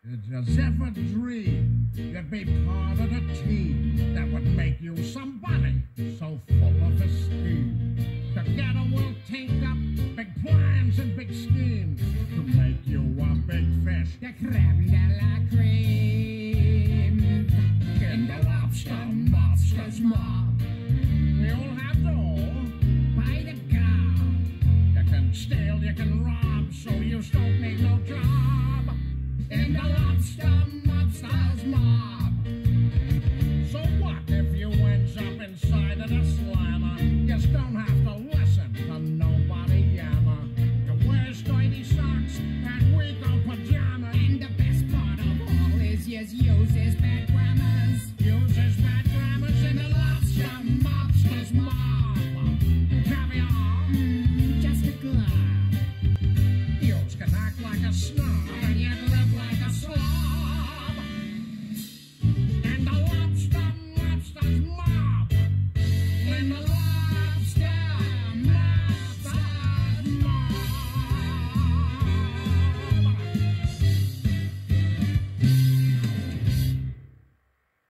Did you ever dream you'd be part of the team that would make you somebody so full of esteem? Together we'll take up big plans and big schemes to make you a big fish, the creme de la creme. In the lobster monster's mob, you'll have to all by the gob. You can steal, you can rob, so you stole